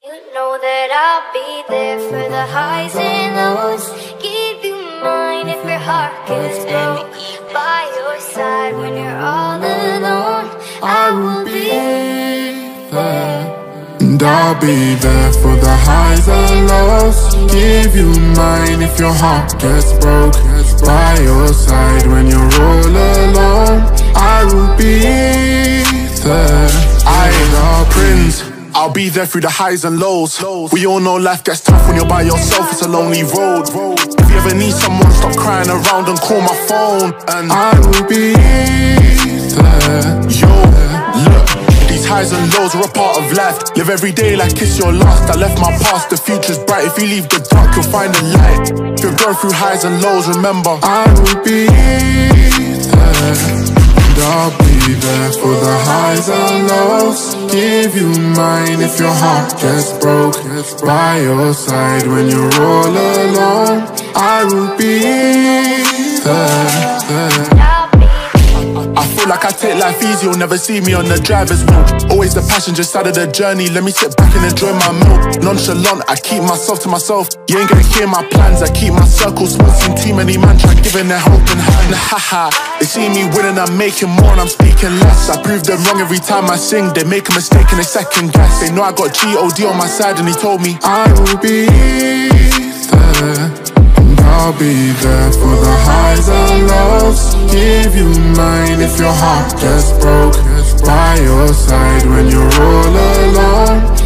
You know that I'll be there for the highs and lows. Give you mine if your heart gets broke. By your side when you're all alone, I will be there. And I'll be there for the highs and lows. Give you mine if your heart gets broke. By your side when you're all alone, I will be there. I'm a prince, I'll be there through the highs and lows. We all know life gets tough when you're by yourself, it's a lonely road. If you ever need someone, stop crying around and call my phone, and I will be there. Yo, look, these highs and lows are a part of life. Live every day like it's your last. I left my past, the future's bright. If you leave the dark, you'll find the light. If you're going through highs and lows, remember I will be there. And I'll be there for the highs and lows. Give you mine if your heart gets broke. By your side when you're all alone, I will be there. I feel like I take life easy, you'll never see me on the driver's wheel. Always the passenger side of the journey, let me sit back and enjoy my meal. Nonchalant, I keep myself to myself. You ain't gonna hear my plans, I keep my circle small. Seen too many man try giving their helping hand. Haha, they see me winning, I'm making more and I'm speaking less. I prove them wrong every time I sing, they make a mistake and they second guess. They know I got G.O.D on my side and he told me I will be there. I'll be there for the highs and lows. Give you mine if your heart gets broke. By your side when you're all alone,